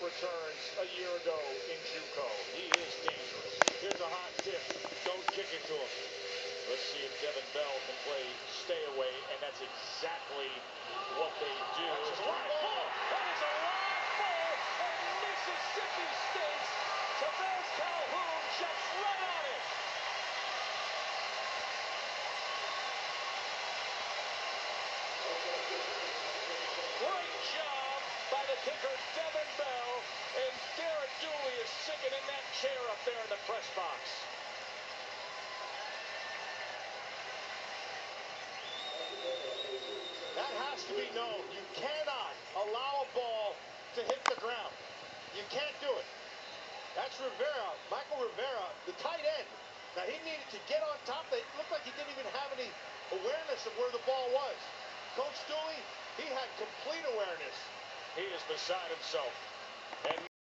returns a year ago in JUCO. He is dangerous. Here's a hot tip. Don't kick it to him. Let's see if Devin Bell can play stay away, and that's exactly what they do. That's a live ball. That is a live ball, and Mississippi State's Tavez Calhoun jumps right on it. Great job by the kicker, Devin Bell, and Garrett Dooley is sitting in that chair up there in the press box. That has to be known. You cannot allow a ball to hit the ground. You can't do it. That's Rivera, Michael Rivera, the tight end. Now he needed to get on top. It looked like he didn't even have any awareness of where the ball was. Coach Dooley, he had complete awareness. He is beside himself. And